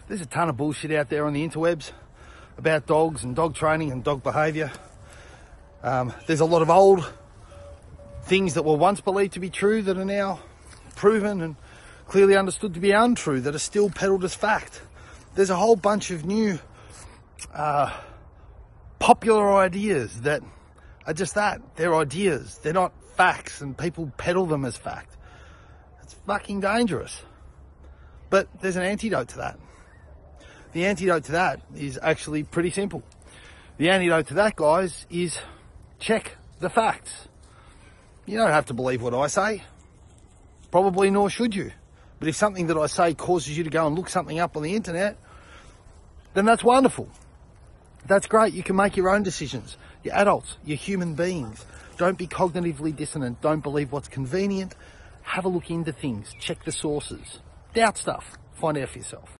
There's a ton of bullshit out there on the interwebs about dogs and dog training and dog behaviour. There's a lot of old things that were once believed to be true that are now proven and clearly understood to be untrue, that are still peddled as fact. There's a whole bunch of new popular ideas that are just that. They're ideas. They're not facts, and people peddle them as fact. It's fucking dangerous. But there's an antidote to that. The antidote to that is actually pretty simple. The antidote to that, guys, is check the facts. You don't have to believe what I say. Probably nor should you. But if something that I say causes you to go and look something up on the internet, then that's wonderful. That's great. You can make your own decisions. You're adults. You're human beings. Don't be cognitively dissonant. Don't believe what's convenient. Have a look into things. Check the sources. Doubt stuff. Find out for yourself.